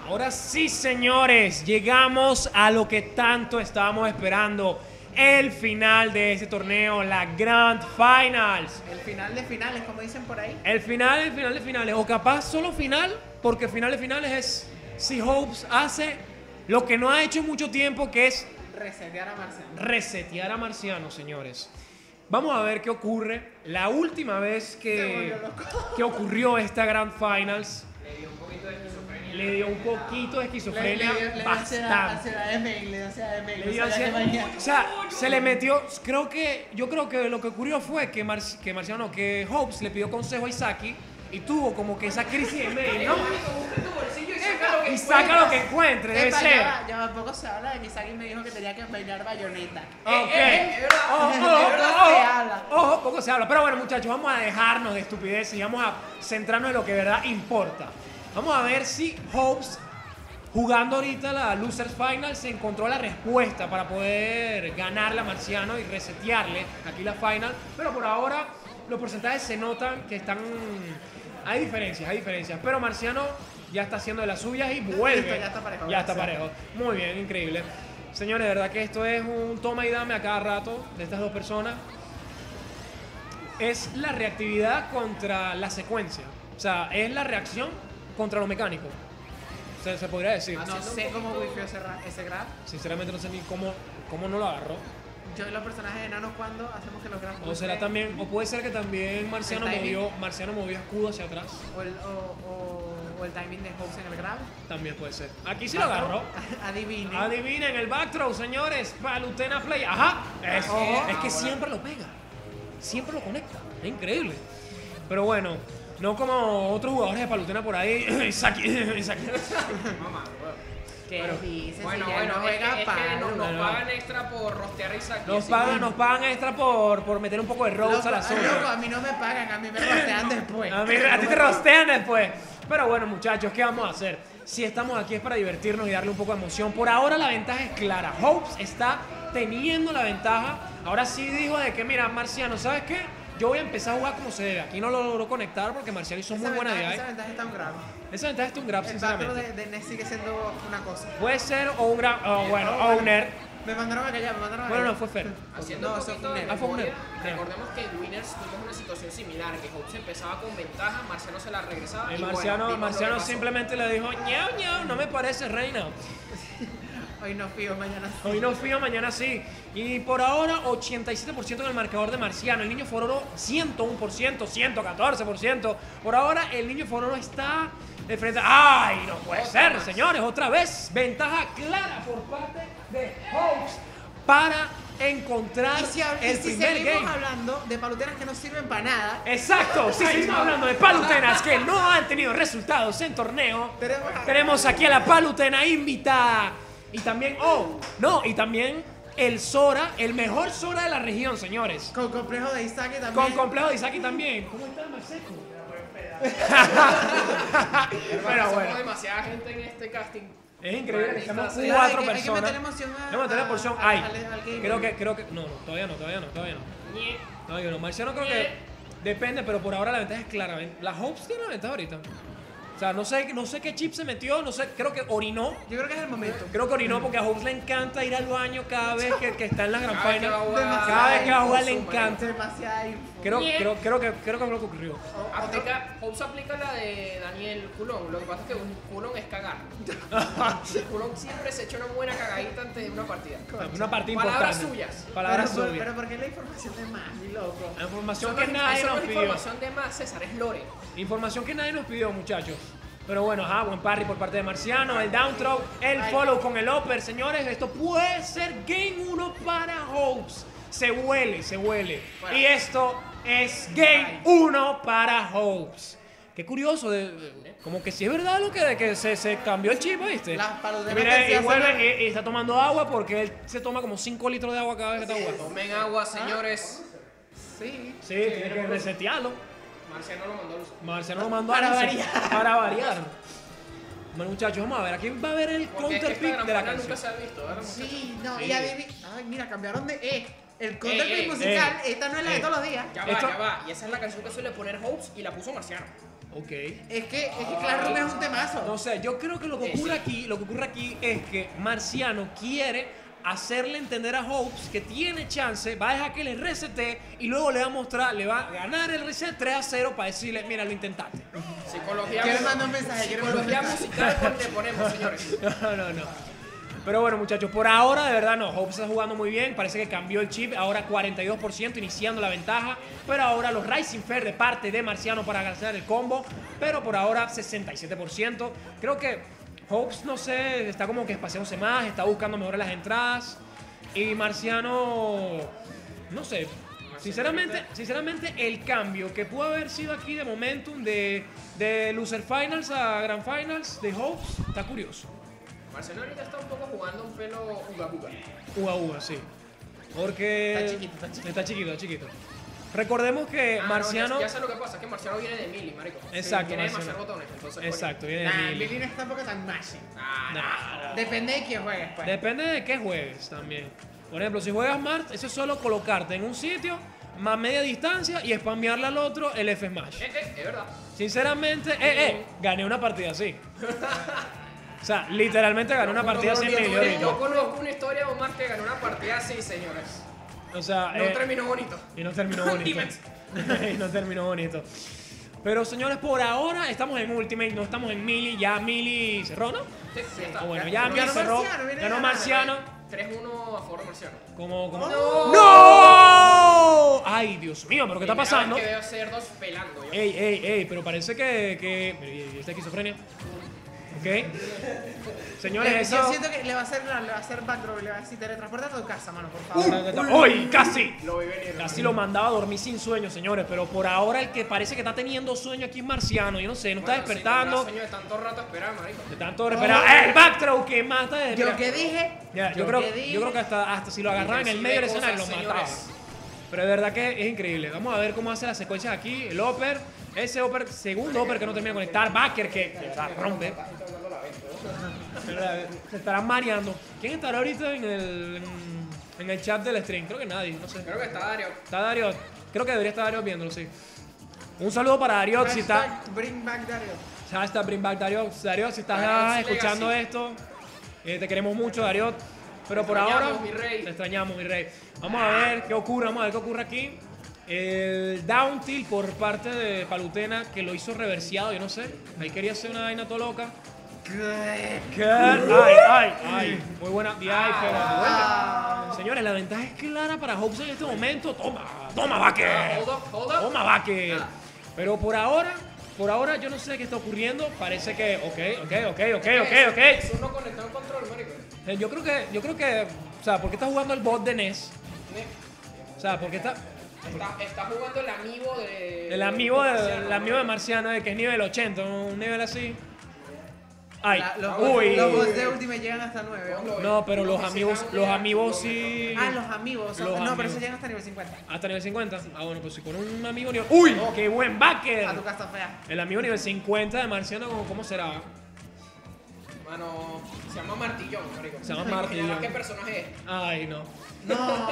Ahora sí, señores, llegamos a lo que tanto estábamos esperando. El final de este torneo, la Grand Finals. El final de finales, como dicen por ahí. El final de finales. O capaz solo final, porque final de finales es si Hopes hace lo que no ha hecho en mucho tiempo, que es Resetear a Marciano. resetear a Marciano, señores. Vamos a ver qué ocurre. La última vez que ocurrió esta Grand Finals, le dio un poquito de esquizofrenia, bastante. Ansiedad de mail, le dio ansiedad de mail. Le dio ansiedad. O sea, se le metió. Yo creo que lo que ocurrió fue que Hopes le pidió consejo a Isaki y tuvo como que esa crisis de mail, ¿no? Y saca lo que encuentre, debe ser. Ya poco se habla de que Isaki me dijo que tenía que bailar bayoneta. Ojo, poco se habla. Pero bueno, muchachos, vamos a dejarnos de estupideces y vamos a centrarnos en lo que de verdad importa. Vamos a ver si Hopes, jugando ahorita la Losers Final, se encontró la respuesta para poder ganarle a Marciano y resetearle aquí la Final. Pero por ahora los porcentajes se notan que están... Hay diferencias. Pero Marciano ya está haciendo de las suyas y vuelve. Ya está parejo. Muy bien, increíble. Señores, de verdad que esto es un toma y dame a cada rato de estas dos personas. Es la reactividad contra la secuencia. O sea, es la reacción contra lo mecánico. Se podría decir. No sé cómo wifió ese grab. Sinceramente no sé ni cómo no lo agarró. Yo y los personajes enanos cuando hacemos que los grabs. O será también, o puede ser que también Marciano movió escudo hacia atrás. O el timing de Hopes en el grab. También puede ser. Aquí sí lo agarró. Adivinen el back throw, señores. Palutena play. Ajá. Es que siempre lo pega. Siempre lo conecta. Es increíble. Pero bueno, no como otros jugadores de Palutena por ahí. Isaki. ¿Qué dices? Bueno, si no juega es que nos pagan extra por rostear a Isaki. Nos pagan extra por meter un poco de roast a la zona. A mí no me pagan, a mí me rostean después. A ti te rostean después. Pero bueno, muchachos, ¿qué vamos a hacer? Si estamos aquí es para divertirnos y darle un poco de emoción. Por ahora la ventaja es clara. Hopes está teniendo la ventaja. Ahora sí dijo de que, mira, Marciano, ¿sabes qué? Yo voy a empezar a jugar como se debe. Aquí no lo logró conectar porque Marciano hizo muy buena idea. Esa ventaja está un grab. Esa ventaja está un grab, sinceramente. El de Ness sigue siendo una cosa. Puede ser o un grab, o un nerd. Me mandaron a callar, Bueno, no, fue fair. Haciendo No, un eso poquito fue de un fue un memoria, nerd. recordemos que en Winners tuvimos una situación similar, que Hopes empezaba con ventaja, Marciano se la regresaba y Marciano bueno, vimos lo que pasó. simplemente le dijo, ñau, no me parece, reina. Hoy no fío, mañana sí. Hoy no fío, mañana sí. Y por ahora, 87% en el marcador de Marciano. El Niño Fororo, 101%, 114%. Por ahora, el Niño Fororo está de frente. ¡Ay, no puede ser, señores! Otra vez, ventaja clara por parte de Hopes para encontrar el si primer seguimos game. hablando de paluteras que no sirven para nada. Exacto, si seguimos hablando de palutenas que no han tenido resultados en torneo, tenemos aquí a la palutena invitada. Y también, y también el Sora, el mejor Sora de la región, señores. Con complejo de Isaki también. Con complejo de Isaki también. ¿Cómo está Marseco? Pero somos demasiada gente en este casting. Es increíble que seamos Claro, 4 hay que personas. meterle emoción a- No, meterle emoción. al- Ay, al game. creo que. No, todavía no. Todavía no. Marciano creo que depende, pero por ahora la ventaja es clara. La Hopes tiene la ventaja ahorita. O sea, no sé qué chip se metió, creo que orinó. Yo creo que es el momento. Creo que orinó porque a Hopes le encanta ir al baño cada vez que está en la gran Cada vez que final. va a jugar. Cada vez que va a jugar le Demasiada encanta. Demasiada info. Creo que fue lo que ocurrió. Hopes aplica la de Daniel Culón. Lo que pasa es que un Culón es cagar. Culón siempre se echa una buena cagadita antes de una partida. Una partida Palabras importante. suyas. Palabras pero, suyas. pero ¿por qué la información de más, mi loco? La información Eso que no nadie eso no nos es pidió. información de más, César, es lore. Información que nadie nos pidió, muchachos. Pero bueno, buen parry por parte de Marciano, el down throw, el follow con el upper. Señores, esto puede ser game 1 para Hopes. Se huele. Bueno. Y esto es game 1 para Hopes. Qué curioso, como que sí es verdad lo que se cambió el chip, ¿viste? Las paluderas Mira, que y se vuelve hacen- y está tomando agua porque él se toma como 5 litros de agua cada vez que está jugando. Tomen agua, señores. Sí. Sí, tiene que resetearlo. Marciano lo mandó a luz. Marciano lo mandó Para a luz variar. para variar. Bueno, muchachos, vamos a ver. Aquí va a haber el Porque es que counter esta pick gran de la final canción. nunca se ha visto, ¿verdad? Sí, no, Sí. y ay, mira, cambiaron de el counterpick eh, musical, esta no es la de todos los días. Ya Esto- va. Y esa es la canción que suele poner Hopes y la puso Marciano. Ok. Es que Classroom es un temazo. No sé, yo creo que lo que ocurre aquí es que Marciano quiere hacerle entender a Hopes que tiene chance, va a dejar que le resete y luego le va a mostrar, le va a ganar el reset 3-0 para decirle, mira, lo intentaste. Psicología, Quiero mandar un mensaje. psicología musical le ponemos, señores. No. Pero bueno, muchachos, por ahora de verdad no. Hopes está jugando muy bien. Parece que cambió el chip. Ahora 42%, iniciando la ventaja. Pero ahora los Rising Fair de parte de Marciano para ganar el combo. Pero por ahora 67%. Creo que Hopes, no sé, está como que espaciándose más. Está buscando mejorar las entradas. Y Marciano, no sé. Sinceramente, el cambio que pudo haber sido aquí de momentum de Loser Finals a Grand Finals de Hopes está curioso. Marciano ahorita está un poco jugando un pelo uga. Uga, sí. Porque está chiquito. Recordemos que Marciano... No, ya sé lo que pasa, que Marciano viene de Mili, marico. Exacto, Viene de Marciano. machar botones, entonces... Exacto, viene de Nah, Mili. Mili no está tampoco tan mashing. Nah. Depende de quién juegues, pues. Depende de qué juegues también. Por ejemplo, si juegas Mart, eso es solo colocarte en un sitio, más media distancia y spamearle al otro el F-Smash. Es verdad. Sinceramente, gané una partida así. O sea, literalmente gané una partida así en medio. Yo conozco una historia de Omar que ganó una partida así, señores. O sea, No terminó bonito. Y no terminó bonito. Y no terminó bonito. Pero señores, por ahora estamos en Ultimate, no estamos en Melee. Ya Melee cerró, ¿no? Sí, está. O bueno, ya Ganó Melee cerró. Marciano, viene Ganó ganando. Marciano. 3-1 a favor de Marciano. Como... ¡No! ¡No! Ay, Dios mío, ¿pero qué está Primera pasando? vez que veo cerdos pelando yo. Ey, pero parece que... ¿Y esta esquizofrenia? ¿Ok? Señores, Yo eso... siento que le va a hacer backdraw, le va a decir teletransportate a tu casa, mano, por favor. ¡Uy! ¡Casi! Lo vi venir. Casi lo mandaba a dormir sin sueño, señores. Pero por ahora el que parece que está teniendo sueño aquí es Marciano. Yo no sé, no está despertando. Sueño de tanto rato esperar, marico. De tanto esperar. ¡El backthrow que mata! Yo que dije. Yo creo que hasta si lo agarraban en el medio del escenario lo mataba. Pero de verdad que es increíble. Vamos a ver cómo hace las secuencias aquí. El upper. Ese upper, segundo upper que no termina de conectar. Backer que de verdad rompe. Se estarán mareando. ¿Quién estará ahorita en el chat del stream? Creo que nadie, no sé. Creo que está Dario. Está Dario. Creo que debería estar Dario viéndolo, sí. Un saludo para Dario si está. Hashtag Bring back Dario. Hashtag Bring back Dario. Dario, si estás Dario, escuchando Legacy. esto, te queremos mucho, Dario. Pero por extrañamos, ahora, mi rey. te extrañamos, mi rey. Vamos a ver qué ocurre, aquí. El down tilt por parte de Palutena, que lo hizo reversiado, yo no sé. Ahí quería hacer una vaina toda loca. ¿Qué? Ay. Muy buena DI, pero... Señores, la ventaja es clara para Hopes en este momento. Toma, Baque. Hold up. Toma, Baque. Pero por ahora yo no sé qué está ocurriendo. Parece que... Ok. Eso no conectó el control, marico. Yo creo que... O sea, ¿por qué está jugando el bot de NES? O sea, ¿por qué está... Está jugando el amigo de... El amigo de Marciano, que es nivel 80, un nivel así. Ay, Los uy. bots de Ultimate llegan hasta 9. No, pero los amigos sí. Los amigos. Los No, pero amigos. eso llegan hasta nivel 50. Hasta nivel 50. Ah, bueno, pues si con un amigo nivel. ¡Uy! ¡Qué buen backer! A tu casa fea. El amigo nivel 50 de Marciano, ¿cómo será? Mano, se llama Martillón, marico. Se llama Me imaginaba Martillón. ¿Qué personaje es? Ay, no. No.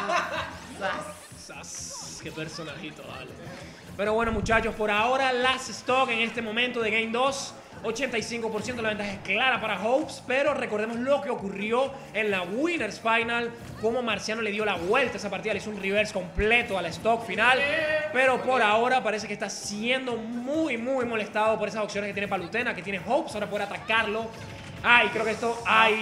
Qué personajito, vale. Pero bueno, muchachos, por ahora last stock en este momento de Game 2. 85% la ventaja es clara para Hopes, pero recordemos lo que ocurrió en la Winners Final, cómo Marciano le dio la vuelta a esa partida, le hizo un reverse completo a la stock final, pero por ahora parece que está siendo muy molestado por esas opciones que tiene Palutena, que tiene Hopes, ahora poder atacarlo. Ay, creo que esto,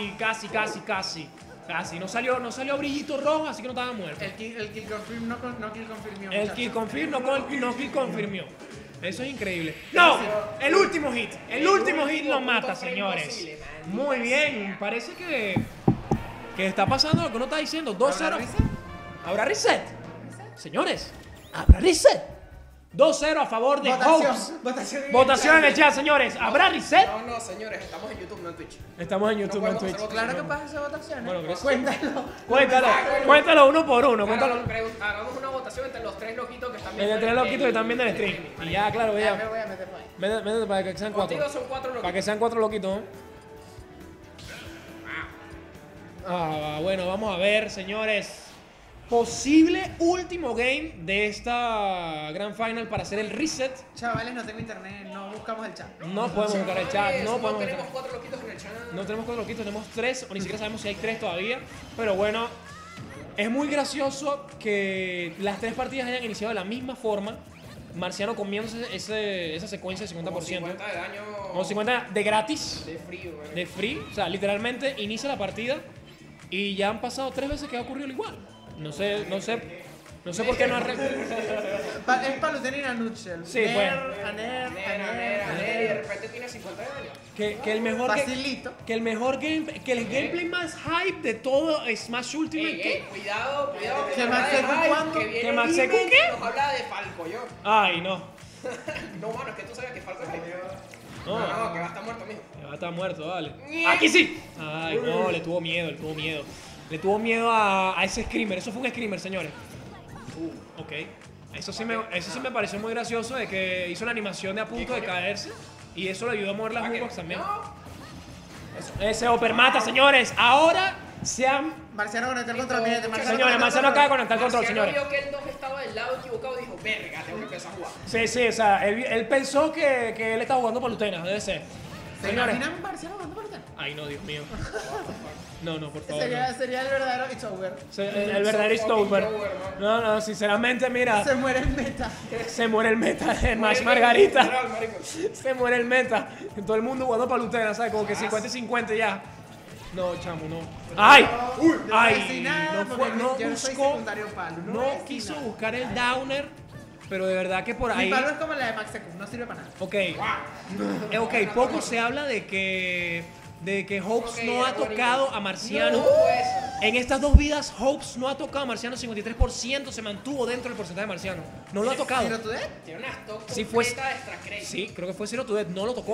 casi, no salió brillito rojo, así que no estaba muerto. El kill confirm no kill confirmió. El kill confirm no kill confirmió. Eso es increíble. ¡No! El último hit lo mata, señores. Muy bien. Parece que está pasando lo que uno está diciendo. 2-0. ¿Habrá reset? Señores, ¿habrá reset? 2-0 a favor de Hopes. Votación en el chat, señores. ¿Habrá reset? No, señores, estamos en YouTube, no en Twitch. Estamos en YouTube, en Twitch. Claro que pasa esa votación. Bueno, gracias. Cuéntalo. Cuéntalo uno por uno. Cuéntalo. Hagamos una votación entre los tres loquitos que están viendo. Entre tres loquitos que están viendo el stream. Y ya, claro, Ya me ya. voy a meter por ahí. Métete para que sean cuatro. Contigo son 4 loquitos. Para que sean 4 loquitos, ¿no? Bueno, vamos a ver, señores. posible último game de esta Grand Final para hacer el reset. Chavales, no tengo internet, no buscamos el chat. No podemos buscar el chat, no podemos tenemos buscar. 4 loquitos en el chat. No tenemos 4 loquitos, tenemos 3, o ni siquiera sabemos si hay 3 todavía. Pero bueno, es muy gracioso que las 3 partidas hayan iniciado de la misma forma. Marciano comiéndose esa secuencia de 50%. Como 50 de daño. O 50 de gratis, De frío, güey. de free. O sea, literalmente inicia la partida y ya han pasado 3 veces que ha ocurrido igual. No sé por qué no ha Es Palutena y Nutshell. Sí, pues. Y de repente tiene 50 de daño. que el mejor Facilito. que el mejor game, que el gameplay más hype de todo Smash Ultimate. Ey, cuidado. ¿Que nos Max habla de Seco hype, cuándo? que viene ¿Que Max Seco Demon, qué? Nos habla de Falco, yo. Ay, no. No, mano, es que tú sabes que Falco es hype. No, No, que va a estar muerto, mijo. ya está muerto, vale. ¡Aquí sí! Ay, no, le tuvo miedo. Le tuvo miedo a ese screamer. Eso fue un screamer, señores. Ok. Eso sí me pareció muy gracioso de que hizo la animación de a punto de caerse. Y eso le ayudó a mover las jugos también. No. Ese Oper mata, señores. Ahora se han... Marciano conectó el control. Mire, Señores, Marciano acaba de conectar el control, Marciano señores. vio que el 2 estaba del lado equivocado y dijo, verga, tengo que empezar a jugar. Sí, o sea, él pensó que él estaba jugando Palutena, debe ser. ¿Se Señores. imaginan Marciano jugando Palutena? Ay, no, Dios mío. No, por favor. Sería el verdadero It's Over. El verdadero Stover. Stover, No, sinceramente, mira, Se muere el meta. se muere el meta de Max Margarita. Literal, marico. Se muere el meta. Todo el mundo jugando Palutena, ¿sabes? Como que 50 y 50 ya. No, chamo, no. ¡Ay! ¡Ay! No yo no soy buscó. secundario palo. No quiso buscar el downer, pero de verdad que por Mi ahí. palo es como la de Max Seco, no sirve para nada. Ok, poco se habla de que Hopes Ok, no ha era bonito. tocado a Marciano. No, pues. En estas 2 vidas, Hopes no ha tocado a Marciano 53%, se mantuvo dentro del porcentaje de Marciano. No lo ha tocado. ¿Zero to Death? Tiene una stock Sí, fue- completa extra crazy. Sí, creo que fue Zero to Death, no lo tocó.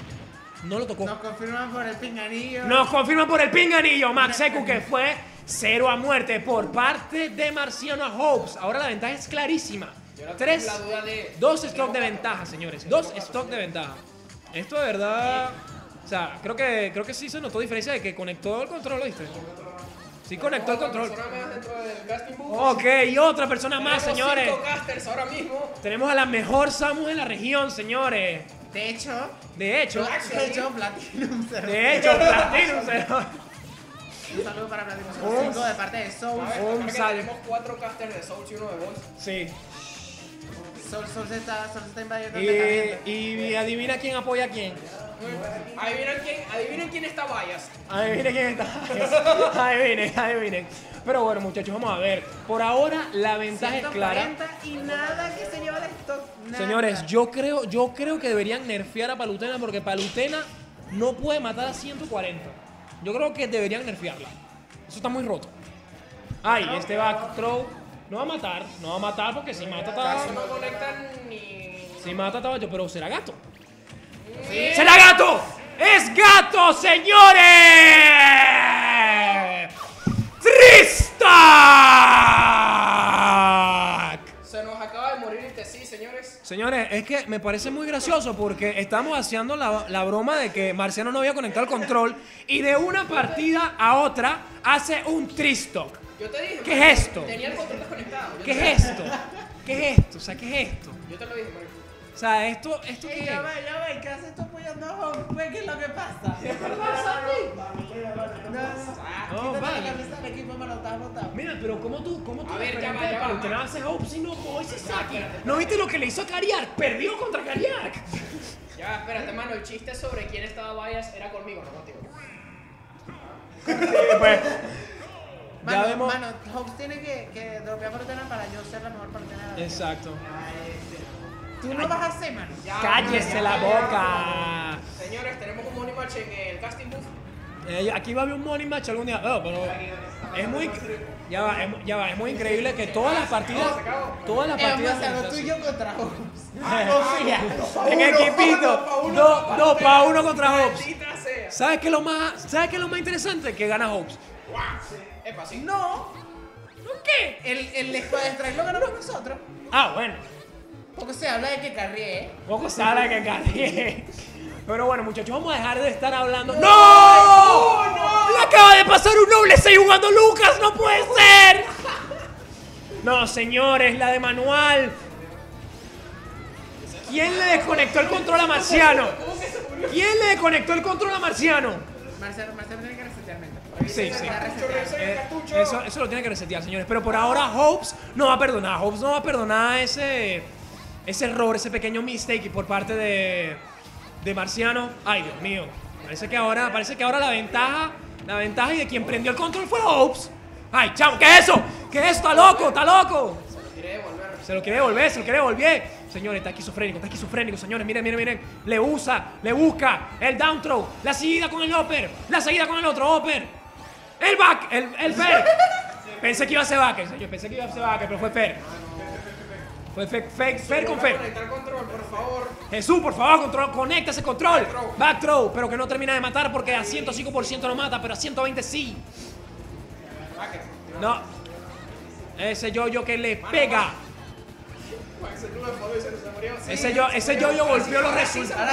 No lo tocó. Nos confirman por el pinganillo. Nos confirman por el pinganillo, Max Seku, que fue 0 a muerte por parte de Marciano a Hopes. Ahora la ventaja es clarísima. Yo ahora 3, tengo la duda de- 2 stock de ventaja, señores. 2 stock de ventaja. Esto de verdad. O sea, creo que sí se notó diferencia de que conectó el control, ¿lo viste? Sí conectó el Otra control. persona más dentro del casting booth. Ok, y otra persona más, Tenemos señores. 5 casters ahora mismo. Tenemos a la mejor Samus en la región, señores. De hecho, Platinum Zero. De hecho, Platinum Zero. Un saludo para Platinum Zero 5 de parte de Soul. Un Acá sal- tenemos 4 casters de Souls y uno de Boss. Sí. Soul se está invadiendo el meta. Y adivina quién apoya a quién. Adivinen quién está bias. Adivinen quién está. Adivinen. Pero bueno, muchachos, vamos a ver. Por ahora, la ventaja es clara. 140 y nada que se lleva el stock. Nada. Señores, yo creo que deberían nerfear a Palutena porque Palutena no puede matar a 140. Yo creo que deberían nerfearla. Eso está muy roto. Ay, este back throw no va a matar porque si mata Casi está. no conectan ni. Si mata está bacho, pero será gato. ¡Será gato! ¡Es gato, señores! ¡Tristac! Se nos acaba de morir el TC, señores. Señores, es que me parece muy gracioso porque estamos haciendo la broma de que Marciano no había conectado el control y de una partida a otra hace un Tristock. Yo te dije. ¿Qué marico, es esto? Tenía el control desconectado. ¿Qué es esto? ¿Qué es esto? O sea, ¿qué es esto? Yo te lo dije, marico. O sea, ¿esto Ey, qué ya es? va, ¿qué haces tú apoyando a Home? ¿Qué es lo que pasa? ¿Qué pasa a ti? No, Quítate vale. la camisa del equipo, me lo estás botando. Mira, pero ¿cómo tú A ver, ya referente va, de ya va. Palutena haces Hope si no Boy Sasaki? ¿No viste lo que le hizo a Kariak? Perdió contra Kariak. Ya, espérate, mano. El chiste sobre quién estaba bias era conmigo, no contigo. Pues, ya Mano, vemos. Hawks tiene que dropear Palutena para yo ser la mejor Palutena de la vida. Exacto. Tú no vas a hacer, mano. Ya, ¡Cállese ya, la ya, boca! Señores, tenemos un money match en el casting booth. Aquí va a haber un money match algún día. No, pero es muy. Ya va, es muy increíble que todas las partidas. Todas las Es partidas. demasiado tú y yo contra Hawks. En equipito. Dos para uno contra Hobbs. Maldita sea. ¿Sabes qué es lo más interesante? Que gana Hobbs. Epa, sí. No, ¿Qué? el Squad Strike lo ganamos nosotros. Ah, bueno. Poco se habla de que carrié, Poco se habla de que gané. Pero bueno, muchachos, vamos a dejar de estar hablando. ¡No! ¡Le acaba de pasar un noble 6 jugando Lucas! ¡No puede ser! No, señores, la de manual. ¿Quién le desconectó el control a Marciano? ¿Quién le desconectó el control a Marciano? Marcelo tiene que resetear mente. Sí. Eso lo tiene que resetear, señores. Pero por ahora Hopes no va a perdonar. Hopes no va a perdonar ese error, ese pequeño mistake por parte de Marciano. Ay, Dios mío. Parece que ahora la ventaja y de quien prendió el control fue Hopes. Ay, chamo, ¿qué es eso? ¿Qué es eso? ¡Está loco! Se lo quiere devolver. Señores, está esquizofrénico, señores. Miren. Le busca el down throw, la seguida con el upper, la seguida con el otro upper. El back, el fair. Pensé que iba a ser backer, señor. Pero fue fair. Fue fair con fair. Conectar control, por favor. Jesús, por favor, conecta ese control. Back throw, pero que no termina de matar porque a 105% no mata, pero a 120 sí. No. Ese yo-yo que le pega. Ese yo-yo golpeó los resultados.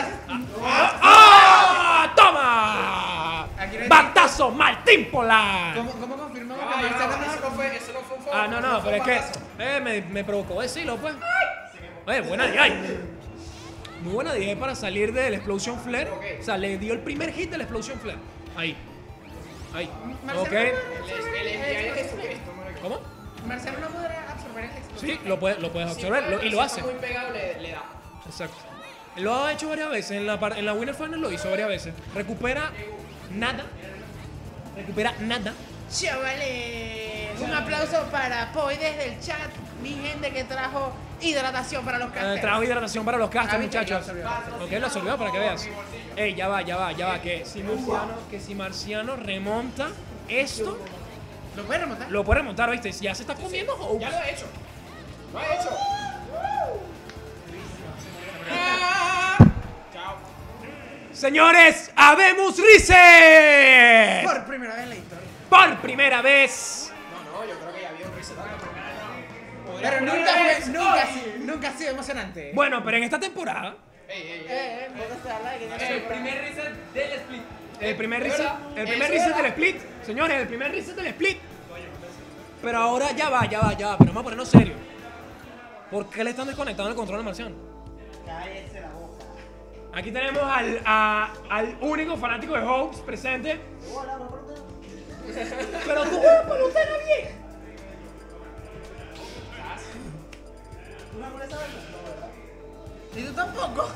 ¡Ah! ¡Toma! ¡Batazo, Martín Polar! ¿Cómo confirmamos que Marcelo Eso no fue un foul. No, pero es que me provocó decirlo, pues. Buena DI. Muy buena DI para salir del Explosion Flare. O sea, le dio el primer hit del Explosion Flare. Ahí. Ok. ¿Cómo? Marcelo no podrá absorber el explosivo. Sí, lo puedes absorber y lo hace. Está muy pegado, le da. Exacto. Lo ha hecho varias veces. En la Winner Final lo hizo varias veces. Recupera nada. Chavales, un aplauso para Poi desde el chat. Mi gente que trajo hidratación para los casters. Trajo hidratación para los casters, muchachos. lo Ok, lo absorbió para que veas. Ey, ya va. Que si Marciano remonta esto, ¿Lo puede remontar? lo puede remontar, ¿viste? Ya se está comiendo Hopes. Ya lo ha hecho. Chao. Señores, habemos Reset. Por primera vez en la historia. Por primera vez. No, yo creo que ya había un reset. Pero nunca ha sido emocionante. Bueno, pero en esta temporada, El Primer reset del split. el primer reset del split. Señores, el primer reset del split. Pero ahora ya va. Pero vamos a ponernos serio. ¿Por qué le están desconectando el control a Marciano? Cállese la boca. Aquí tenemos al único fanático de Hopes presente. Pero tú juegas pelotera bien. ¿Y tú tampoco?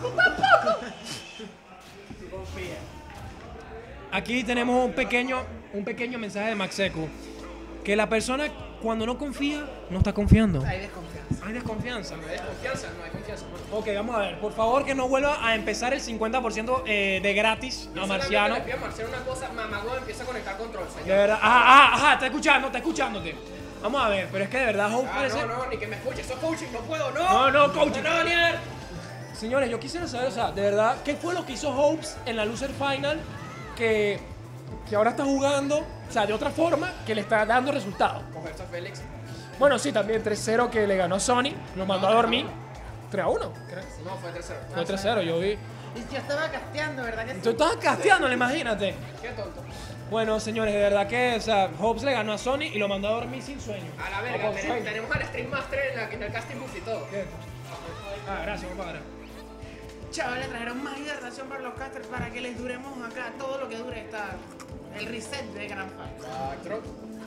Aquí tenemos un pequeño mensaje de Maxeco. Que la persona cuando no confía, no está confiando. Hay desconfianza. Hay desconfianza. No hay confianza. Ok, vamos a ver. Por favor, que no vuelva a empezar el 50% de gratis a Marciano. Le pido a Marciano una cosa, mamagüey, empieza a conectar control, De señor. verdad. Ajá, está escuchándote. Vamos a ver, pero es que de verdad Hope parece... No, ni que me escuche, eso es coaching, no puedo, no. No, coaching. No, Daniel. Señores, yo quisiera saber, o sea, de verdad, ¿qué fue lo que hizo Hopes en la Loser Final que ahora está jugando, o sea, de otra forma, que le está dando resultados? Cogerse a Félix. Bueno, sí, también 3-0 que le ganó Sony, lo mandó a dormir. 3-1, creo. No, fue 3-0. Fue 3-0, yo vi. Y yo estaba casteando, ¿verdad que sí? Tú estabas casteándole, imagínate. Qué tonto. Bueno, señores, de verdad que, o sea, Hopes le ganó a Sony y lo mandó a dormir sin sueño. A la verga, tenemos al Stream Master en el casting booth y todo. Gracias, compadre. Chavales, trajeron más hidratación para los casters para que les duremos acá todo lo que dure el reset de Grand Final.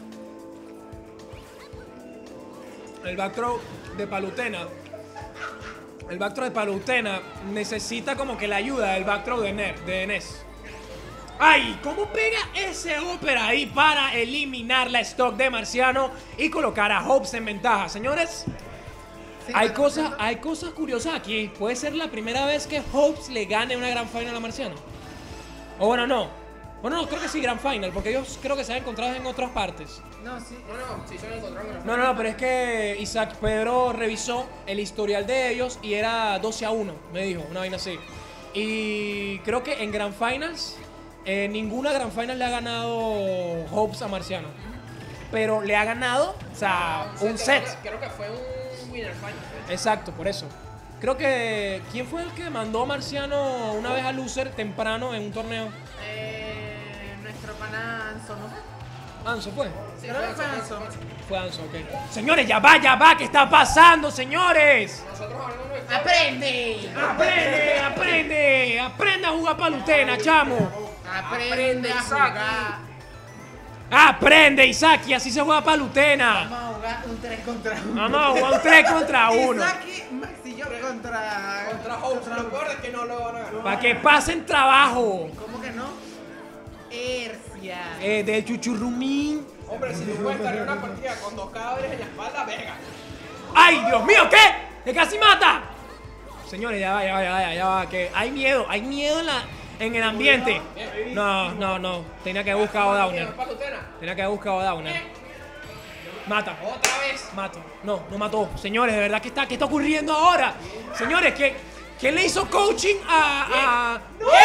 El backthrow de Palutena. El backthrow de Palutena necesita como que la ayuda del backthrow de Ness. ¡Ay! ¿Cómo pega ese ópera ahí para eliminar la stock de Marciano y colocar a Hopes en ventaja? Señores, Sí, hay cosas curiosas aquí. Puede ser la primera vez que Hopes le gane una Grand Final a Marciano. O bueno, no. Bueno, no, creo que sí, Grand Final, porque ellos creo que se han encontrado en otras partes. No, sí. No, sí se lo encontraron. No, pero es que Isaac Pedro revisó el historial de ellos y era 12-1, me dijo, una vaina así. Y creo que en Grand Finals, ninguna Grand Final le ha ganado Hopes a Marciano. Pero le ha ganado, o sea, un set. Creo que fue un winner final. Exacto, por eso. Creo que, ¿quién fue el que mandó a Marciano una vez a Loser temprano en un torneo? Nuestro pana Sonoja. Anso fue. Sí, Creo que fue Anso. Fue Anso, ok. Señores, ya va, ¿qué está pasando, señores? Nosotros hablamos de esto. ¡Aprende! Aprende a jugar palutena, chamo. ¡Aprende a Isaac. jugar! Aprende, Isaki, así se juega palutena. Vamos a jugar un 3 contra 1. Vamos a jugar un 3 contra 1. Isaki, Max y yo contra... Contra Hobbs. Lo peor es que no lo van a ganar. Para que pasen trabajo. ¿Cómo que no? Hercia. Del chuchurrumín. Hombre, si tú puedes estar en una partida con 2 cadáveres en la espalda, verga. ¡Ay, Dios mío! ¿Qué? ¡Que casi mata! Señores, ya va, que hay miedo en el ambiente. No. Tenía que haber buscado Downer. Tenía que haber buscado Downer. Mata. Otra vez. Mato. No mató. Señores, de verdad, ¿qué está ocurriendo ahora? Señores, ¿quién le hizo coaching a...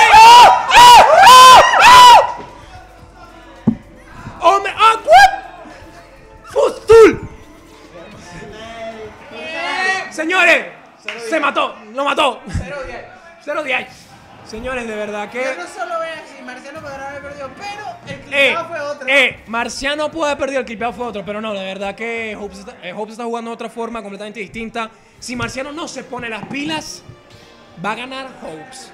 ¡Hombre! ¿What? ¡Fustul! Señores, se mató. Lo mató. 0-10. 0-10. Señores, de verdad que... Yo no solo veo si Marciano podrá haber perdido, pero el clipado fue otro. Marciano puede haber perdido, el clipeado fue otro, pero no, de verdad que Hobbs está jugando de otra forma completamente distinta. Si Marciano no se pone las pilas, va a ganar Hobbs.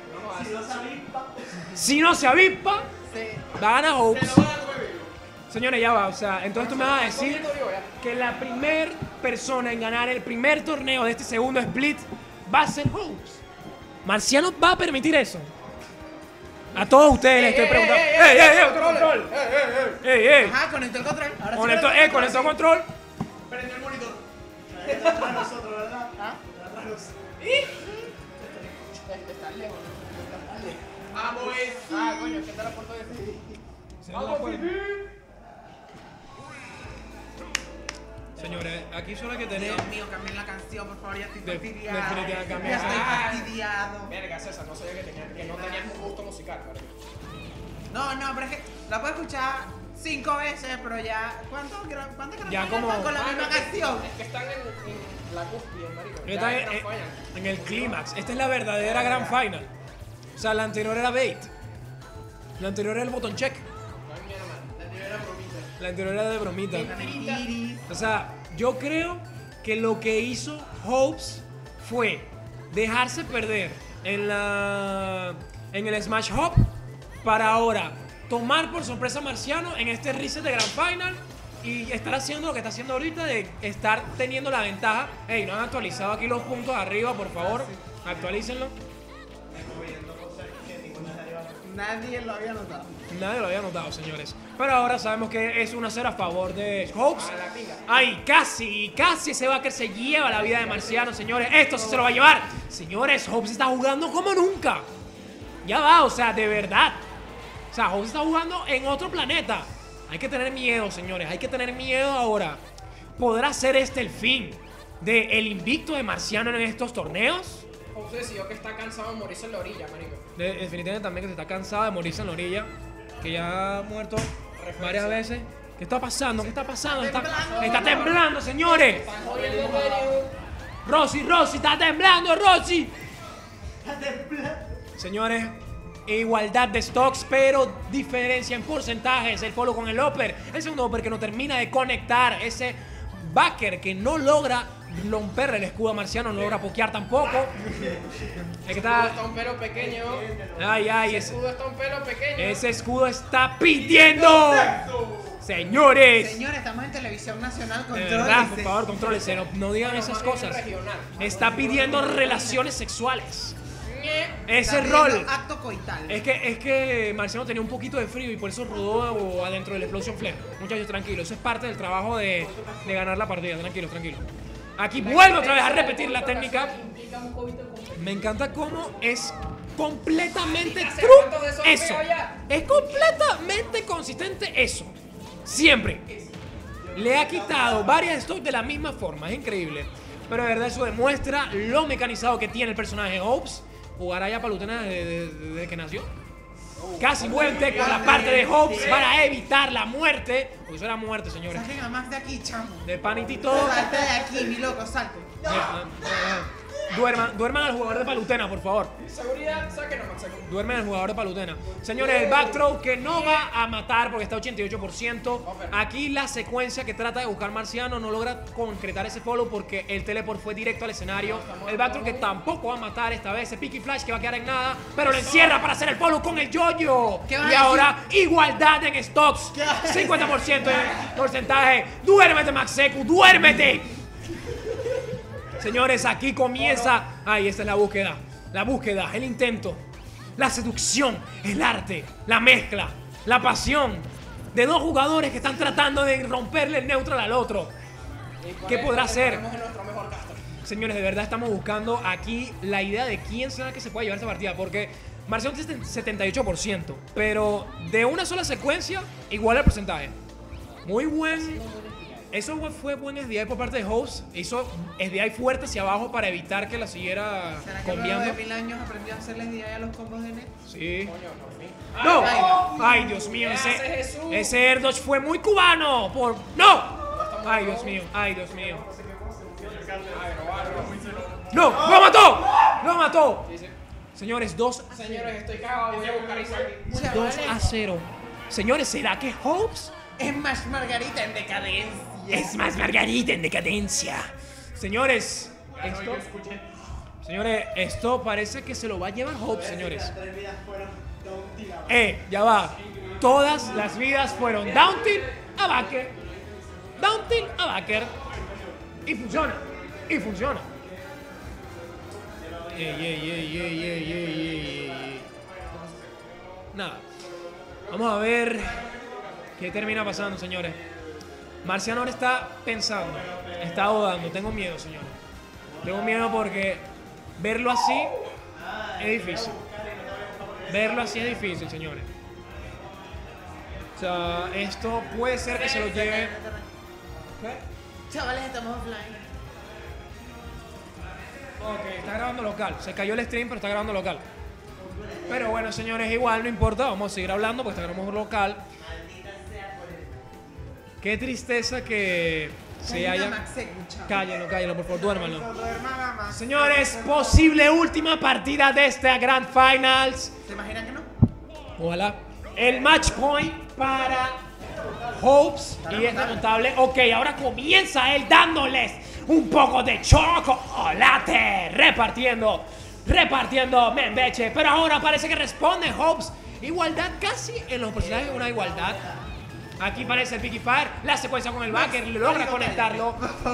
Si no se avispa, Sí. va a ganar Hobbs. Señores, ya va, o sea, entonces tú me vas a decir que la primer persona en ganar el primer torneo de este segundo split va a ser Hobbs. ¿Marciano va a permitir eso? A todos ustedes les estoy preguntando. ¡Control! ¡Ey! Ajá, conectó el control. Ahora sí Conectó el control. Prende el monitor. nosotros, ¿verdad? ¿Ah? Estás lejos. Vamos, Ah, coño, ¿qué tal la foto de Señores, aquí solo hay que tener... Dios mío, cambien la canción, por favor, ya estoy fastidiado. definitivamente cambien. Ya estoy Ah. fastidiado. Verga, César, no sabía que no tenías un gusto musical, marico. No, pero es que la puedo escuchar 5 veces, pero ya... ¿Cuántas Ya canciones como- van con la misma canción? Es que están en la cúspide, marico. Está Ya están fallan. en el clímax. Esta es la verdadera Grand Final. O sea, la anterior era bait. La anterior era el botón check. No hay mierda más. La anterior era de bromita. Iris. O sea, yo creo que lo que hizo Hobbs fue dejarse perder en el Smash Hub para ahora tomar por sorpresa a Marciano en este reset de Grand Final y estar haciendo lo que está haciendo ahorita de estar teniendo la ventaja. Ey, no han actualizado aquí los puntos arriba, por favor. Actualícenlo. Nadie lo había notado. Nadie lo había notado, señores. Pero ahora sabemos que es 1-0 a favor de Hobbs. A la pinga. Ay, casi ese Backer se lleva la vida de Marciano, señores. Esto sí se lo va a llevar. Señores, Hobbs está jugando como nunca. Ya va, o sea, de verdad. O sea, Hobbs está jugando en otro planeta. Hay que tener miedo, señores. Hay que tener miedo ahora. ¿Podrá ser este el fin del invicto de Marciano en estos torneos? Hobbs decidió que está cansado de morirse en la orilla, marico. Definitivamente también que se está cansado de morirse en la orilla. Que ya ha muerto varias veces. ¿Qué está pasando? ¿Qué está pasando? Está temblando, señores. Están jodiendo en serio. Rosy, está temblando, Rosy. Señores, igualdad de stocks, pero diferencia en porcentajes. El follow con el upper. El segundo upper que no termina de conectar. Ese backer que no logra romperle el escudo a Marciano, no logra pokear tampoco. Es que Está está... un pelo pequeño. Ay, Ese escudo está un pelo pequeño. ese escudo está pidiendo. Señores. Señores, estamos en televisión nacional. De verdad, por Contrólese. favor, contrólense, no digan esas Más bien cosas. regional. Está pidiendo relaciones sexuales. Ñe. Ese Está rol. pidiendo acto coital. Es que Marciano tenía un poquito de frío y por eso rodó adentro del Explosion Flame. Muchachos, tranquilos. Eso es parte del trabajo de ganar la partida. Tranquilos. Aquí vuelve otra vez a repetir la técnica. Me encanta cómo es completamente ¿Hace true cuántos de esos eso. veo ya? Es completamente consistente eso. Siempre. Le ha quitado varias stocks de la misma forma. Es increíble. Pero de verdad eso demuestra lo mecanizado que tiene el personaje Hobbs. Jugará ya palutena desde que nació. Casi muerte con la parte de Hobbs para evitar la muerte. Porque eso era muerte, señores. Saquen a Max de aquí, chamo. De pan y todo. Salte de aquí, mi loco, salte. duerman al jugador de Palutena, por favor. Seguridad, sáquenos, Maxeco. Duermen el jugador de Palutena. Señores, el backthrow que no va a matar porque está 88%. Aquí la secuencia que trata de buscar Marciano no logra concretar ese follow porque el teleport fue directo al escenario. El backthrow que tampoco va a matar esta vez. El Picky Flash que va a quedar en nada, pero lo encierra para hacer el follow con el yo-yo. ¿Qué vas Y a ahora igualdad en stocks. 50% de porcentaje. Duérmete, Maxeku, duérmete. Señores, aquí comienza. Ahí esta es la búsqueda. La búsqueda, el intento, la seducción, el arte, la mezcla, la pasión de dos jugadores que están tratando de romperle el neutral al otro. ¿Qué podrá ser? Señores, de verdad estamos buscando aquí la idea de quién será que se pueda llevar esta partida. Porque Marciano tiene 78%, pero de una sola secuencia, igual el porcentaje. Muy buen. Eso fue buen SDI por parte de Host. Hizo SDI fuerte hacia abajo para evitar que la siguiera ¿Será que luego de combiando. 1000 años aprendió a hacerles DI a los combos de Net? Sí. Coño, por fin. ¡No! ¡Ay, Dios mío! ¿Qué Ese, hace Jesús? ese air dodge fue muy cubano. Por... ¡No! ¡Ay, Dios mío! ¡Ay, Dios mío! ¡No! ¡Lo mató! ¡Lo mató! Señores, 2 Señores, estoy cagado. Voy a buscar a Isaac. 2-0. Señores, ¿será que Hopes Es más Margarita en decadencia. es más Margarita en decadencia? Señores, esto parece que se lo va a llevar Hopes, señores. Las 3 vidas fueron down tilt abajo. Ya va. Todas las vidas fueron down tilt a backer. Down tilt a backer. Y funciona. Y funciona. Nada. Vamos a ver qué termina pasando, señores. Marciano ahora está pensando. Está dudando. Tengo miedo, señores. Tengo miedo porque verlo así es difícil. Verlo así es difícil, señores. O sea, esto puede ser que se lo lleve. ¿Qué? Chavales, estamos offline. Ok, está grabando local. Se cayó el stream, pero está grabando local. Pero bueno, señores, igual no importa. Vamos a seguir hablando porque está grabando local. Qué tristeza que se haya. Cállenlo, por favor, duérmanlo. Señores, posible última partida de esta Grand Finals. ¿Se imaginan que no? Ojalá. El match point para Hopes y es remontable. Ok, ahora comienza él dándoles un poco de chocolate. Repartiendo Membeche. Pero ahora parece que responde Hopes. Igualdad casi en los personajes, una igualdad. Aquí parece el Picky Fire. La secuencia con el backer logra conectarlo.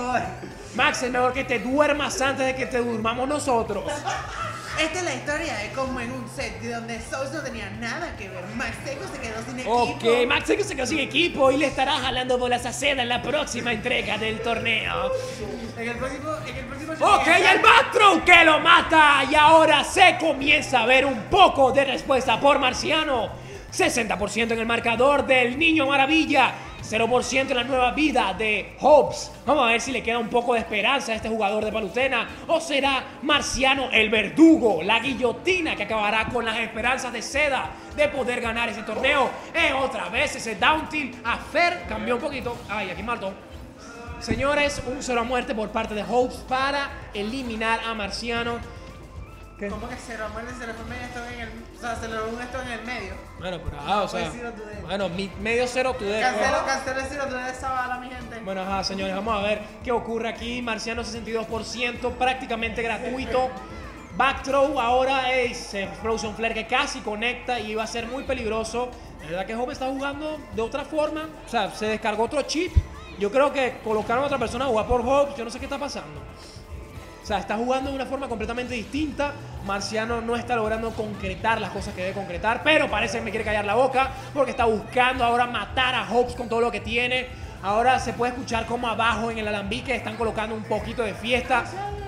Max, es mejor que te duermas antes de que te durmamos nosotros. Esta es la historia de cómo en un set de donde Souls no tenía nada que ver, Maxeco se quedó sin equipo. Ok, Maxeco se quedó sin equipo y le estará jalando bolas a seda en la próxima entrega del torneo. En el próximo Ok, el backthrow que lo mata y ahora se comienza a ver un poco de respuesta por Marciano. 60% en el marcador del Niño Maravilla. 0% en la nueva vida de Hopes. Vamos a ver si le queda un poco de esperanza a este jugador de Palutena. ¿O será Marciano el verdugo, la guillotina que acabará con las esperanzas de Seda de poder ganar ese torneo? Otra vez ese down tilt a Fer cambió un poquito. Ay, aquí mató. Señores, un 0 a muerte por parte de Hopes para eliminar a Marciano. ¿Qué? ¿Cómo que cero? Muerte, se le fue medio esto en el... O sea, se le fue un esto en el medio. Bueno, pero o sea, Fue zero to death. bueno, medio 0 to death. Cancelo el cero de esa bala, mi gente. Bueno, ajá, señores, vamos a ver qué ocurre aquí. Marciano 62%, prácticamente gratuito. Backthrow ahora es Frozen Flare que casi conecta y va a ser muy peligroso. La verdad que Hope está jugando de otra forma. O sea, se descargó otro chip. Yo creo que colocaron a otra persona a jugar por Hope. Yo no sé qué está pasando. O sea, está jugando de una forma completamente distinta. Marciano no está logrando concretar las cosas que debe concretar, pero parece que me quiere callar la boca porque está buscando ahora matar a Hopes con todo lo que tiene. Ahora se puede escuchar como abajo en el alambique están colocando un poquito de fiesta.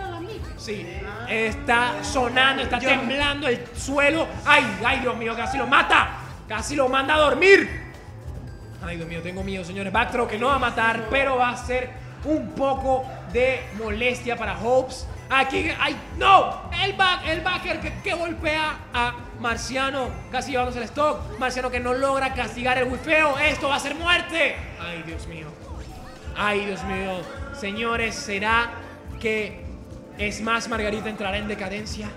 Sí, está sonando, está temblando el suelo. Ay, Dios mío, casi lo mata. Casi lo manda a dormir. Ay, Dios mío, tengo miedo, señores. Backthrow que no va a matar, pero va a ser un poco de molestia para Hopes. Aquí, ¡ay, no! El backer que golpea a Marciano, casi llevándose el stock. Marciano que no logra castigar el wifeo. Esto va a ser muerte. Ay, Dios mío. Ay, Dios mío. Señores, ¿será que Es más, Margarita entrará en decadencia.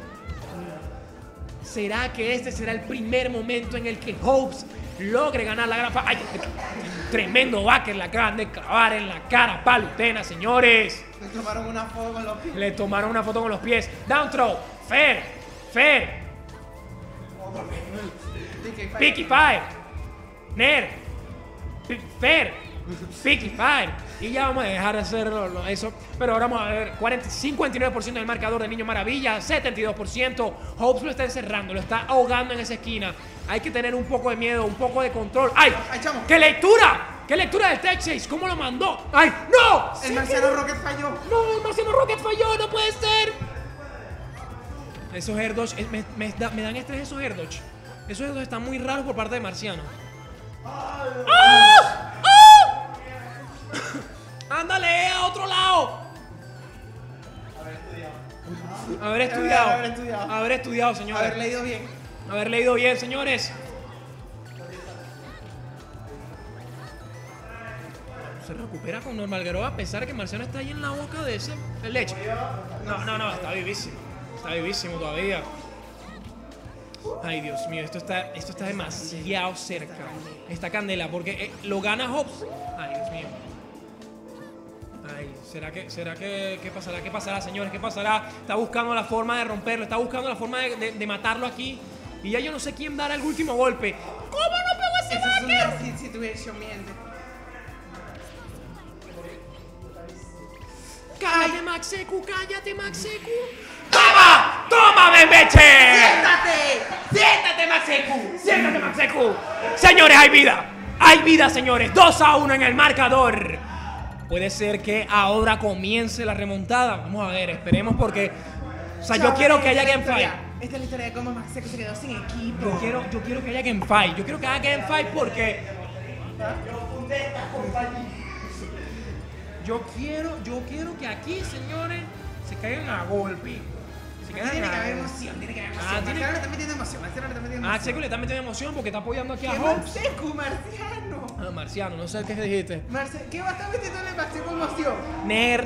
¿Será que este será el primer momento en el que Hopes logre ganar la gran... ¡Ay! Tremendo backer le acaban de clavar en la cara a Palutena, señores. Le tomaron una foto con los pies. Le tomaron una foto con los pies. Down throw. Fair. Picky Fire. Ner. Fair. Picky Fire. Y ya vamos a dejar de hacerlo eso. Pero ahora vamos a ver. 59% del marcador de Niño Maravilla. 72%. Hopes lo está encerrando. Lo está ahogando en esa esquina. Hay que tener un poco de miedo, un poco de control. ¡Ay! ¡Ay, chamo! ¡Qué lectura! ¡Qué lectura del Texas! ¿Cómo lo mandó? ¡Ay! ¡No! El Marciano Rocket falló. ¡No! ¡El Marciano Rocket falló! ¡No puede ser! Esos air dodge, me dan estrés esos air dodge. Esos air dodge están muy raros por parte de Marciano. ¡Ah! ¡Ah! ¡Ándale a otro lado! Haber estudiado, señores. Haber leído bien. Haber leído bien, señores. Se recupera con Normal Girl a pesar de que Marciano está ahí en la boca de ese leche. No, está vivísimo. Está vivísimo todavía. Ay, Dios mío, esto está demasiado cerca. Esta candela, porque lo gana Hobbs. Ay, Dios mío. Ay, ¿qué pasará? ¿Qué pasará, señores? ¿Qué pasará? Está buscando la forma de romperlo, está buscando la forma de matarlo aquí. Y ya yo no sé quién dará el último golpe. ¿Cómo no pegó ese Eso es backer? una situation, miente. ¡Cállate, Maxeku! ¡Cállate, Maxeku! ¡Toma! ¡Toma, Bebeche! ¡Siéntate, Maxeku! ¡Siéntate, Maxeku! Señores, hay vida. Hay vida, señores. 2-1 en el marcador. Puede ser que ahora comience la remontada. Vamos a ver, esperemos porque... O sea, yo quiero que haya gamefight. Esta es la historia de cómo Maxeku se quedó sin equipo. Yo quiero que haya gamefight. Yo quiero que haya gamefight porque... Yo quiero que aquí, señores, se caigan a golpe. Tiene que haber emoción, tiene que haber emoción. Ah, tiene Marciano le está metiendo emoción, Marciano le está metiendo emoción. Maxeku le está metiendo emoción porque está apoyando aquí a ¿Qué Hobbs. Maxeku, Marciano? Ah, Marciano, no sé qué dijiste. ¿Qué va a estar metiéndole Maxeku emoción? Ner.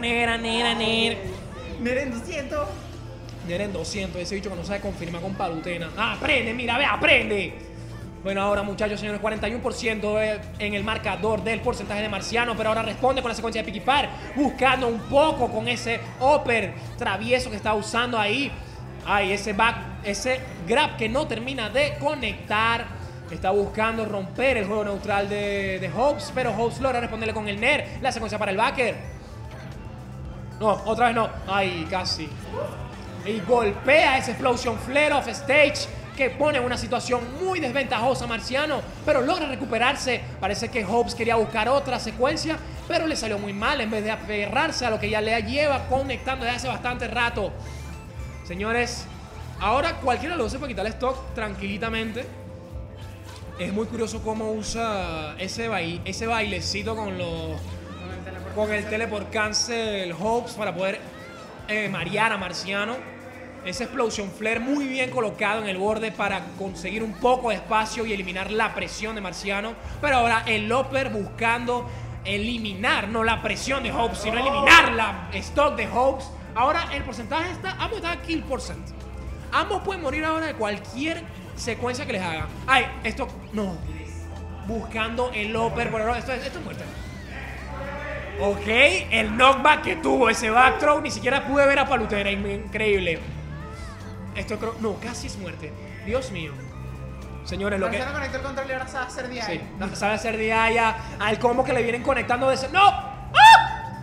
Nere en 200. Ner en 200, ese bicho que no sabe confirmar con Palutena. Ah, aprende, mira, ve, aprende. Bueno, ahora muchachos, señores, 41% en el marcador del porcentaje de Marciano, pero ahora responde con la secuencia de Picky Fire, buscando un poco con ese upper travieso que está usando ahí. Ay, ese grab que no termina de conectar. Está buscando romper el juego neutral de Hopes, pero Hopes logra responderle con el Ner. La secuencia para el backer. No, otra vez no. Ay, casi. Y golpea ese Explosion Flare off stage que pone en una situación muy desventajosa a Marciano, pero logra recuperarse. Parece que Hopes quería buscar otra secuencia, pero le salió muy mal en vez de aferrarse a lo que ya le lleva conectando desde hace bastante rato. Señores, ahora cualquiera de los dos se puede quitar el stock tranquilitamente. Es muy curioso cómo usa ese bailecito con el teleport cancel Hopes para poder marear a Marciano. Ese Explosion Flare muy bien colocado en el borde para conseguir un poco de espacio y eliminar la presión de Marciano. Pero ahora el upper buscando eliminar, no la presión de Hopes, sino eliminar la stock de Hopes. Ahora el porcentaje ambos están a kill percent. Ambos pueden morir ahora de cualquier secuencia que les haga. Ay, esto no. Buscando el upper, pero esto es muerte. Ok, el knockback que tuvo ese back throw, ni siquiera pude ver a Palutena, increíble. Esto creo, no, casi es muerte. Dios mío. Señores, lo que... Marciano conectó el control y ahora sabe hacer DI. Sí, sabe hacer DI al combo que le vienen conectando de ese... ¡No! ¡Ah!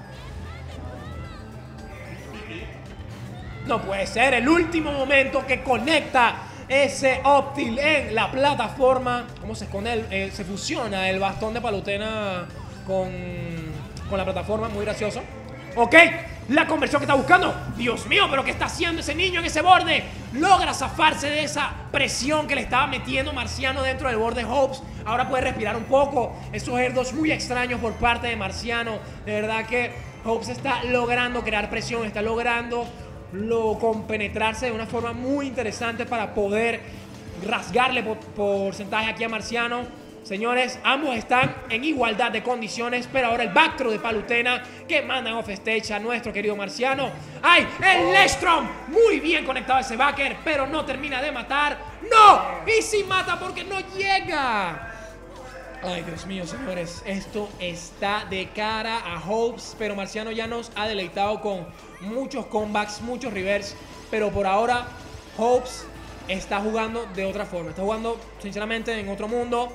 No puede ser, el último momento que conecta ese Optil en la plataforma. ¿Cómo se esconde? Se fusiona el bastón de Palutena con la plataforma, muy gracioso. Ok, la conversión que está buscando. Dios mío, pero ¿qué está haciendo ese niño en ese borde? Logra zafarse de esa presión que le estaba metiendo Marciano dentro del borde Hopes. Ahora puede respirar un poco. Esos airdos muy extraños por parte de Marciano. De verdad que Hopes está logrando crear presión, está logrando compenetrarse de una forma muy interesante para poder rasgarle porcentaje aquí a Marciano. Señores, ambos están en igualdad de condiciones, pero ahora el Backthrow de Palutena que mandan off stage a nuestro querido Marciano. ¡Ay! El Lestrom, muy bien conectado a ese backer, pero no termina de matar. ¡No! Y sí mata porque no llega. Ay, Dios mío, señores, esto está de cara a Hopes, pero Marciano ya nos ha deleitado con muchos comebacks, muchos reverse, pero por ahora Hopes está jugando de otra forma, está jugando sinceramente en otro mundo.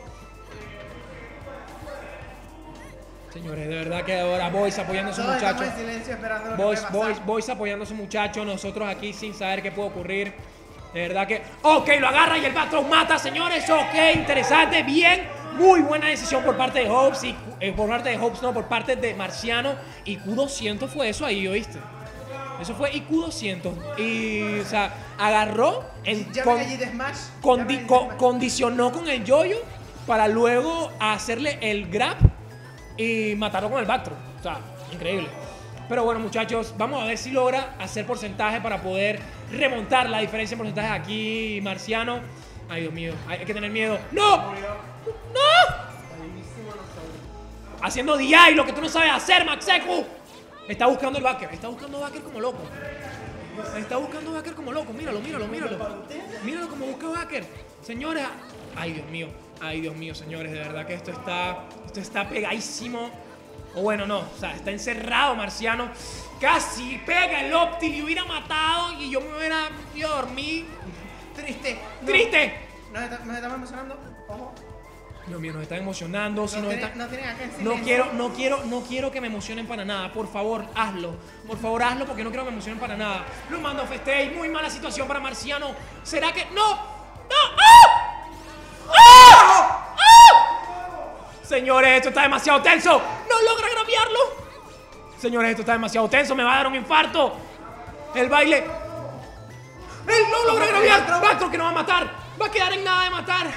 Señores, de verdad que ahora Boys apoyando a su Todos muchacho. estamos en silencio esperando lo que puede pasar. Boys apoyando a su muchacho, nosotros aquí sin saber qué puede ocurrir. De verdad que... Ok, lo agarra y el Backthrow mata, señores. Ok, interesante, bien. Muy buena decisión por parte de Hopes y por parte de Hopes, no, por parte de Marciano. Y Q200 fue eso ahí, ¿oíste? Eso fue IQ200. Y, o sea, agarró el... Llamen allí de Smash. condicionó con el yoyo para luego hacerle el grab y matarlo con el Backthrow. O sea, increíble. Pero bueno, muchachos, vamos a ver si logra hacer porcentaje para poder remontar la diferencia en porcentaje aquí, Marciano. Ay, Dios mío, hay que tener miedo. ¡No! ¡No! Haciendo DI, lo que tú no sabes hacer, Maxeku. Está buscando el backer, está buscando backer como loco. Está buscando backer como loco, míralo. Míralo como busca backer. Señora, ay, Dios mío, señores, de verdad que esto está pegadísimo. O bueno, no, o sea, está encerrado Marciano. Casi pega el Optil y hubiera matado y yo me hubiera ido a dormir. Triste. ¡Triste! Nos estamos emocionando. Ojo. Dios mío, nos están emocionando. Si No nos tienen está- acá en No silencio. quiero que me emocionen para nada. Por favor, hazlo. Por favor, hazlo porque no quiero que me emocionen para nada. Lo mando a Festey. Muy mala situación para Marciano. ¿Será que...? ¡No! ¡No! ¡Ah! ¡Ah! ¡Ah! Señores, esto está demasiado tenso. ¡No logra grabearlo! Señores, esto está demasiado tenso. Me va a dar un infarto. El baile... ¡Él no logra grabear! Backthrow que no va a matar. Va a quedar en nada de matar.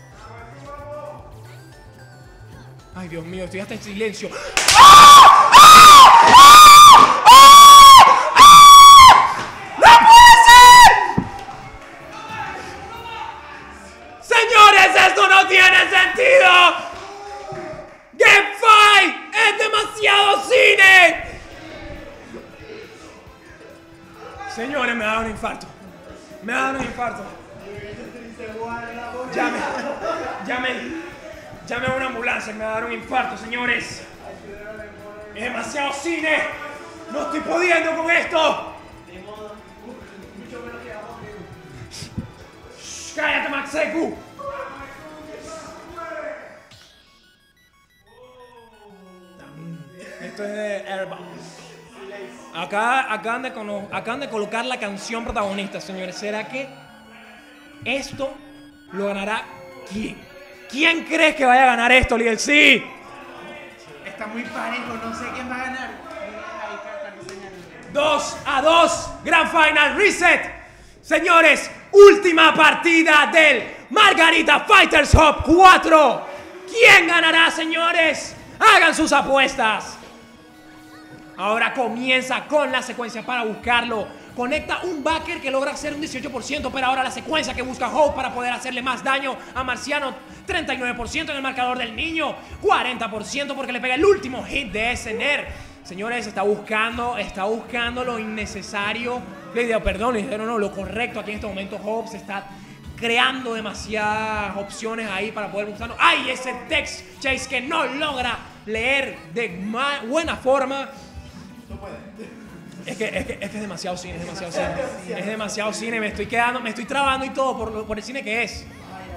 Ay, Dios mío, estoy hasta en silencio. ¡No puede ser! Señores, esto no tiene sentido. Game Fight es demasiado cine. Señores, me va a dar un infarto. Me va a dar un infarto. Llame a una ambulancia, me va a dar un infarto, señores. Es demasiado cine. No estoy pudiendo con esto. Shh, cállate, Maxeku. Esto es de Airbound. Acaban de colocar la canción protagonista, señores. ¿Será que esto lo ganará quién? ¿Quién crees que vaya a ganar esto, Lidl? Sí. Está muy parejo, no sé quién va a ganar. 2-2, Grand Final Reset. Señores, última partida del Margarita Fighters Hub 4. ¿Quién ganará, señores? Hagan sus apuestas. Ahora comienza con la secuencia para buscarlo. Conecta un backer que logra hacer un 18%, pero ahora la secuencia que busca Hope para poder hacerle más daño a Marciano. 39% en el marcador del niño, 40% porque le pega el último hit de SNR. Señores, está buscando lo innecesario. Lo correcto aquí en este momento. Hope se está creando demasiadas opciones ahí para poder buscarlo. ¡Ay! Ese text chase que no logra leer de buena forma. Es que es demasiado cine, es demasiado cine, me estoy trabando y todo por el cine que es.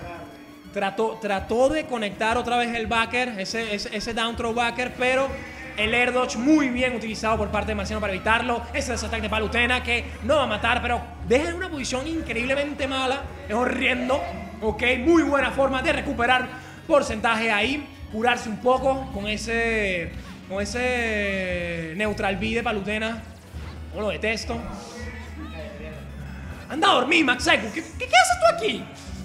Trató de conectar otra vez el backer, ese down throw backer, pero el air dodge muy bien utilizado por parte de Marciano para evitarlo. Ese desataque de Palutena que no va a matar, pero deja en una posición increíblemente mala, es horrendo, ok, muy buena forma de recuperar porcentaje ahí, curarse un poco con ese neutral B de Palutena. No lo detesto. Anda a dormir, Maxeku. ¿Qué haces tú aquí?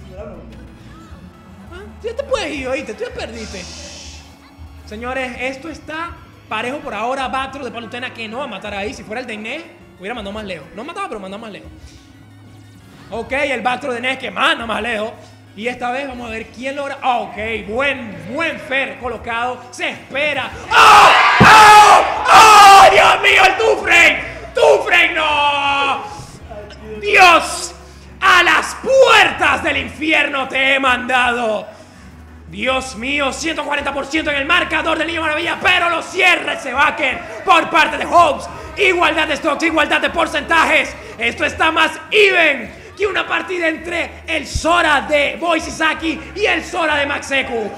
¿Ah? Ya te puedes ir, oíste. Tú ya perdiste. Señores, esto está parejo por ahora. Backthrow de Palutena que no va a matar ahí. Si fuera el de Inés, hubiera mandado más lejos. No mataba, pero mandaba más lejos. Ok, el Backthrow de Inés que manda más lejos. Y esta vez vamos a ver quién logra. Ok, buen Fer colocado. Se espera. ¡Oh! ¡Oh! ¡Oh! ¡Dios mío, el Two-Frame! ¡No! ¡Dios! ¡A las puertas del infierno te he mandado! Dios mío, 140% en el marcador del Niño Maravilla, pero lo cierra ese backer por parte de Hobbs. Igualdad de stocks, igualdad de porcentajes. Esto está más even que una partida entre el Sora de Boy Sasaki y el Sora de Maxeku.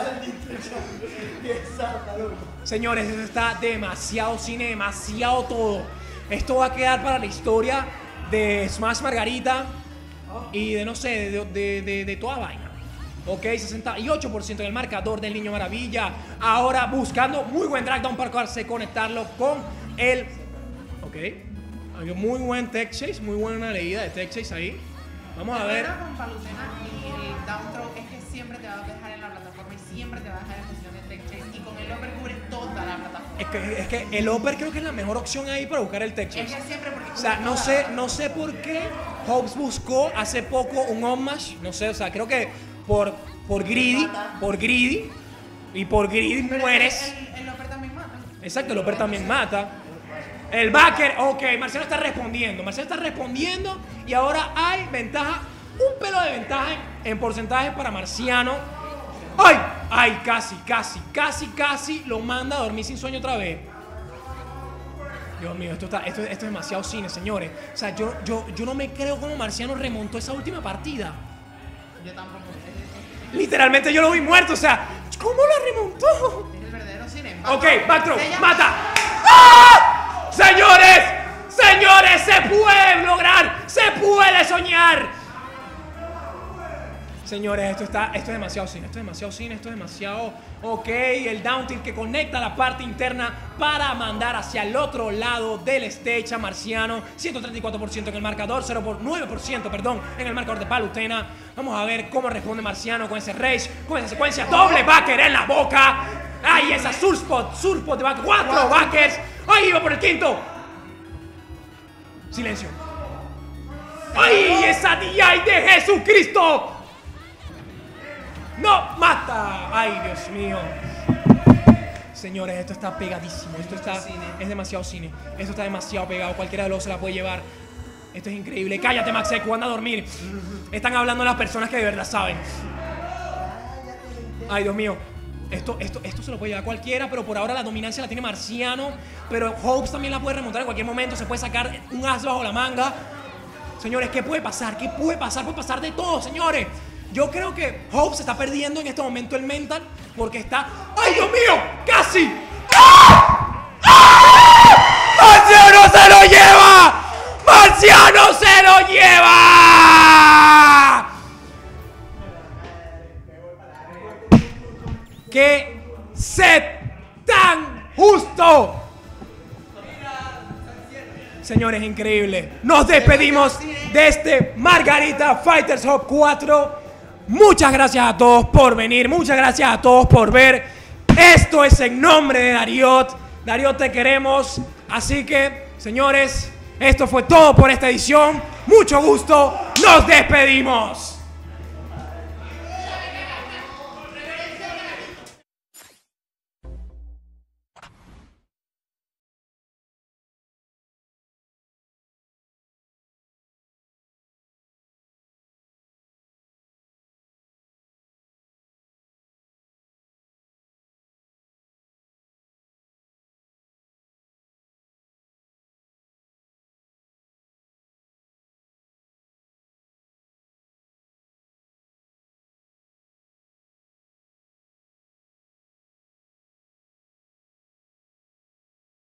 Señores, esto está demasiado cine, demasiado todo. Esto va a quedar para la historia de Smash Margarita y de, no sé, de toda vaina. Ok, 68% en el marcador del Niño Maravilla. Ahora buscando muy buen drag down para poderse conectarlo con el... Ok, hay muy buen tech chase, muy buena leída de tech chase ahí. Vamos a ver. Con Palutena y el down throw es que siempre te va a dejar en la plataforma y siempre te va a dejar en posición de tech chase. Y con el upper cubre toda la plataforma. Es que el upper creo que es la mejor opción ahí para buscar el tech chase. Es que siempre porque O sea, no sé por qué Hobbs buscó hace poco un on-mash. No sé, o sea, creo que por greedy, y por greedy mueres. El upper también mata. Exacto, el upper también mata. El backer, ok, Marciano está respondiendo y ahora hay ventaja, un pelo de ventaja en porcentaje para Marciano. ¡Ay! Casi lo manda a dormir sin sueño otra vez. Dios mío, esto es demasiado cine, señores. O sea, yo no me creo cómo Marciano remontó esa última partida. Yo tampoco. Literalmente yo lo vi muerto, o sea, ¿cómo lo remontó? Es el verdadero cine. Ok, backthrow, mata. ¡Ah! Señores, se puede lograr, se puede soñar. Señores, esto es demasiado cine, esto es demasiado... Ok, el down tilt que conecta la parte interna para mandar hacia el otro lado del stage a Marciano. 134% en el marcador, 9%, perdón, en el marcador de Palutena. Vamos a ver cómo responde Marciano con ese rage, con esa secuencia doble backer en la boca. ¡Ay, esa surspot de backer! ¡4 backers! ¡Ay, iba por el quinto! Silencio. ¡Ay, esa DI de Jesucristo! ¡No! ¡Mata! ¡Ay, Dios mío! Señores, esto está pegadísimo. Es demasiado cine. Esto está demasiado pegado. Cualquiera de los se la puede llevar. Esto es increíble. Cállate, Maxeku, anda a dormir. Están hablando las personas que de verdad saben. Ay, Dios mío. Esto se lo puede llevar cualquiera, pero por ahora la dominancia la tiene Marciano. Pero Hobbs también la puede remontar en cualquier momento. Se puede sacar un as bajo la manga. Señores, ¿qué puede pasar? Puede pasar de todo, señores. Yo creo que Hobbs está perdiendo en este momento el mental porque está... ¡Ay, Dios mío! ¡Casi! ¡Ah! ¡Ah! ¡Marciano se lo lleva! ¡Marciano se lo lleva! ¡Qué set tan justo! Señores, increíble. Nos despedimos de este Margarita Fighters Hub 4. Muchas gracias a todos por venir. Muchas gracias a todos por ver. Esto es en nombre de Dariot. Dariot, te queremos. Así que, señores, esto fue todo por esta edición. Mucho gusto. Nos despedimos.